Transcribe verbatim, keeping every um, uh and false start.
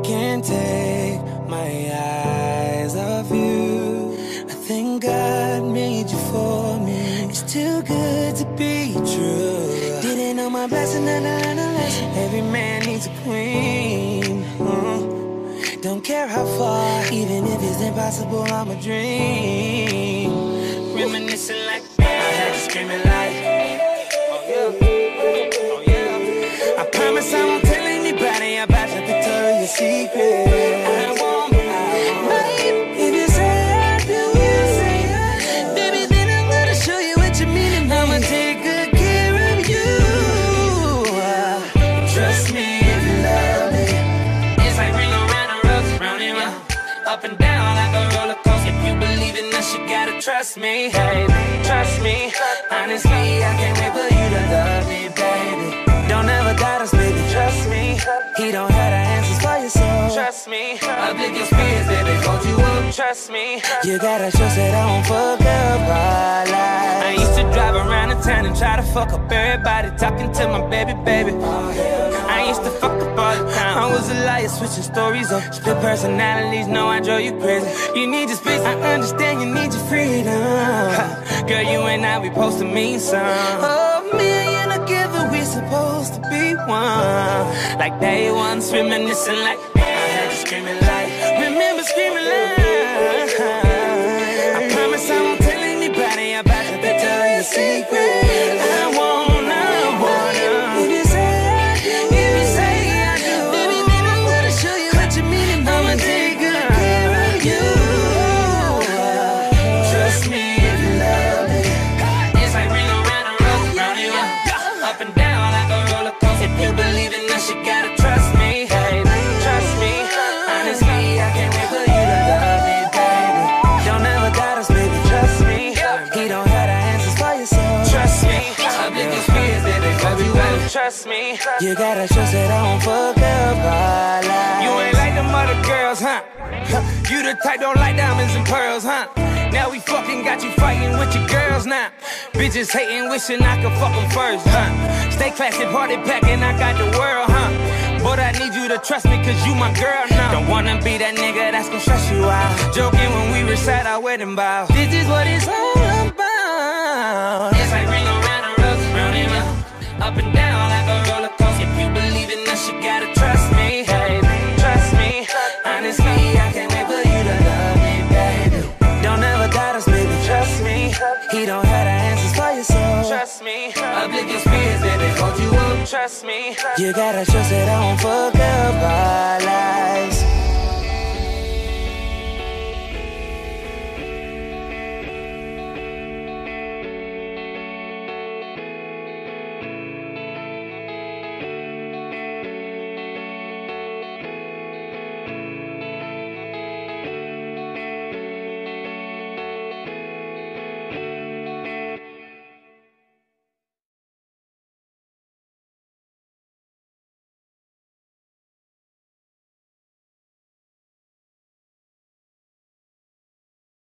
can't take my eyes off you. I think God made you for me. It's too good to be true. Didn't know my blessing, and I learned a lesson. Every man needs a queen. Mm. Don't care how far, even if it's impossible, I'm a dream. Reminiscing like I had to screaming like, oh yeah, oh yeah. I promise I won't tell anybody about your Victoria's Secret. I won't, I won't. If you say I do, you say I, baby, then I'm gonna show you what you mean, and I'ma take good care of you. Trust me if you love me. It's like ring around the rose, round and round, up and down like a roller coaster. If you believe in us, you gotta trust me, hey, trust me. Honestly, I can't wait for you to love me, baby. Don't ever doubt us, baby, trust me. He don't have the answers for your soul. Trust me. Uplift your spirits, baby, hold you up. Trust me. You gotta trust that I won't fuck up our life. I used to drive around the town and try to fuck up everybody, talking to my baby, baby. I used to fuck up all the time. I was a liar, switching stories up, split personalities. No, I drove you crazy. You need your space, I understand. You need your freedom. Girl, you and I, we supposed to mean something. Oh, me and you together, we supposed to be one. Like day one, reminiscing like I had you screaming like, remember screaming like. I promise I won't tell anybody about your Victoria's Secret. I won't, I wanna. If you say I do, if you say I do, baby, then I'm gonna show you what you mean, and I'ma take good care of you. Trust me if you love me. It's like ring around the rose, round and round, up and down like a roller coaster. If you believe in us, you gotta trust me, hey, trust me. Honestly, I can't wait for you to love me, baby. Don't ever doubt us, baby, trust me. He don't have the answers for your soul. Trust me. Uplift your spirits, baby, hold you up. Trust me. You gotta trust that I won't fuck up our life. You ain't like them other girls, huh? You the type don't like diamonds and pearls, huh? Now we fucking got you fighting with your girls now. Bitches hating, wishing I could fuck them first, huh? Stay classy, party packing, I got the world, huh? But I need you to trust me, cause you my girl now. Don't wanna be that nigga that's gon' stress you out. Joking when we recite our wedding vows. This is what it's all about. It's like ring around the rose, round and round, up and down like a roller coaster. If you believe in us, you gotta trust me, hey, trust me. Honestly, I can't wait for you to love me, baby. Don't ever doubt us, baby, trust me. He don't have the answers for your soul. Trust me. Uplift your spirits, baby, hold you up. Trust me. You gotta trust that I won't fuck up.